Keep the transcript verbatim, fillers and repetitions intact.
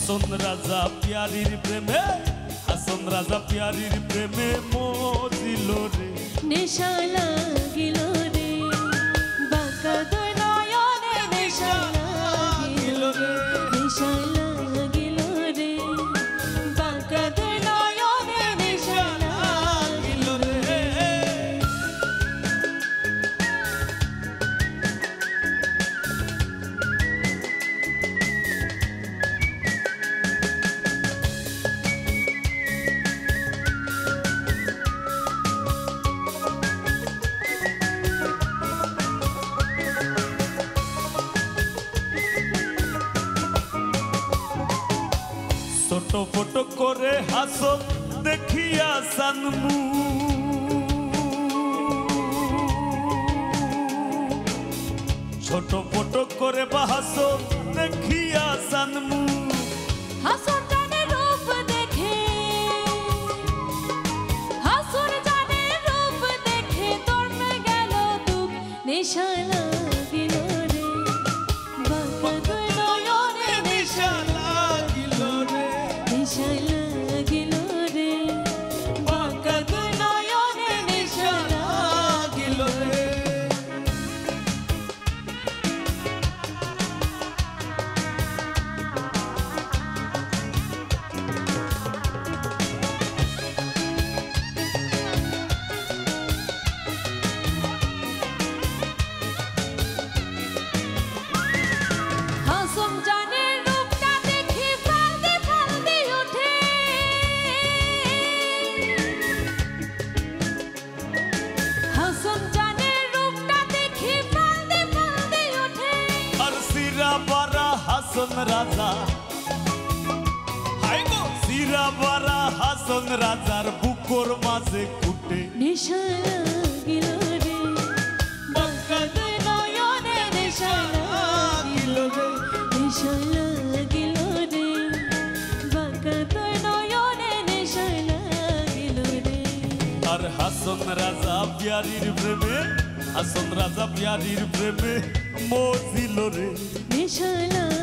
হাসন রাজা পিয়ারির প্রেমে হাসন রাজা পিয়ারির প্রেমে মজিল রে নেশা লাগিল রে বাঁকা দুই নয়নে নেশা লাগিল রে নেশা লাগিল রে বাঁকা দুই নয়নে নেশা লাগিল রে ছোট ফটো করে হাসো দেখিয়া সানমু ছোট ফটো করে বাহাসো দেখিয়া সানমু হাসন জানে রূপ দেখে হাসন জানে রূপ দেখে তোর গেল দুঃখ নেশা লাগিল রে বাঁকা দুই নয়নে নেশা লাগিল রে নেশা লাগিল রে বাঁকা দুই নয়নে নেশা লাগিল রে হাসন জানে রূপটা দেখে ফালতে ফালতে ওঠে হাসন জানে রূপটা দেখে ফালতে ফালতে ওঠে আর সিরা বারা হাসন রাজা হাই গো সিরা বারা হাসন রাজার বুকর মাঝে কুটে নেশা লাগিল রে বাঁকা দুই নয়নে নেশা লাগিল রে নেশা লাগিল রে বাঁকা দুই নয়নে নেশা লাগিল রে আর হাসন রাজা পিয়ারির প্রেমে হাসন রাজা পিয়ারির প্রেমে মজিল রে নেশা